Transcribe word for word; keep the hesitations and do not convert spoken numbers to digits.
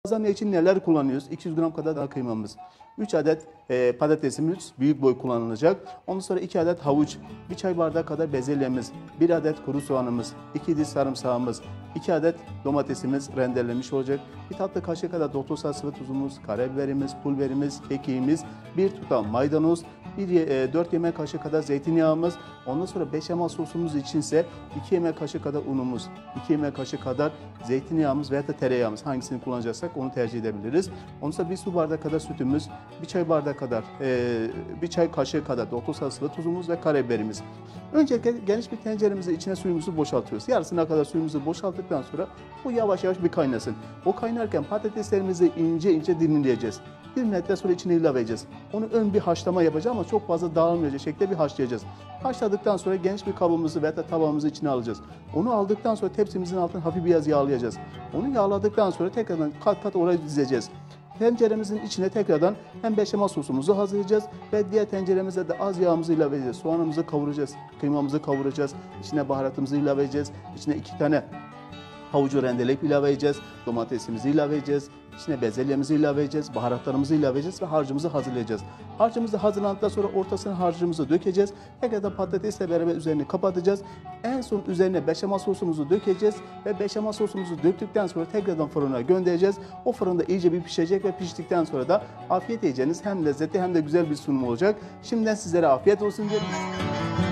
Lazanya için neler kullanıyoruz? iki yüz gram kadar dana kıymamız, üç adet e, patatesimiz büyük boy kullanılacak. Ondan sonra iki adet havuç, bir çay bardağı kadar bezelyemiz, bir adet kuru soğanımız, iki diş sarımsağımız, iki adet domatesimiz rendelenmiş olacak. Bir tatlı kaşığı kadar doktor sıvı tuzumuz, karabiberimiz, pul biberimiz, kekiğimiz, bir tutam maydanoz, bir, e, dört yemek kaşığı kadar zeytinyağımız. Ondan sonra beşamel sosumuz içinse iki yemek kaşığı kadar unumuz, iki yemek kaşığı kadar zeytinyağımız veya da tereyağımız, hangisini kullanacaksak onu tercih edebiliriz. Ondan sonra bir su bardağı kadar sütümüz, bir çay bardağı kadar, e, bir çay kaşığı kadar doktor sıvı tuzumuz ve karabiberimiz. Öncelikle geniş bir tenceremizi içine suyumuzu boşaltıyoruz. Yarısına kadar suyumuzu boşalttıktan sonra bu yavaş yavaş bir kaynasın. O kaynarken patateslerimizi ince ince dilimleyeceğiz. Dilimledikten sonra içine ilave edeceğiz. Onu ön bir haşlama yapacağız ama çok fazla dağılmayacak şekilde bir haşlayacağız. Haşladıktan sonra geniş bir kabımızı veya da tabağımızı içine alacağız. Onu aldıktan sonra tepsimizin altını hafif biraz yağlayacağız. Onu yağladıktan sonra tekrardan kat kat oraya dizeceğiz. Tenceremizin içine tekrardan hem beşamel sosumuzu hazırlayacağız ve diğer tenceremize de az yağımızı ilave edeceğiz. Soğanımızı kavuracağız, kıymamızı kavuracağız, içine baharatımızı ilave edeceğiz, içine iki tane havucu rendeleyip ilave edeceğiz, domatesimizi ilave edeceğiz, içine bezelyemizi ilave edeceğiz, baharatlarımızı ilave edeceğiz ve harcımızı hazırlayacağız. Harcımızı hazırlandıktan sonra ortasına harcımızı dökeceğiz. Tekrardan patatesle beraber üzerini kapatacağız. En son üzerine beşamel sosumuzu dökeceğiz ve beşamel sosumuzu döktükten sonra tekrardan fırına göndereceğiz. O fırında iyice bir pişecek ve piştikten sonra da afiyet yiyeceğiniz hem lezzetli hem de güzel bir sunum olacak. Şimdiden sizlere afiyet olsun diyorum.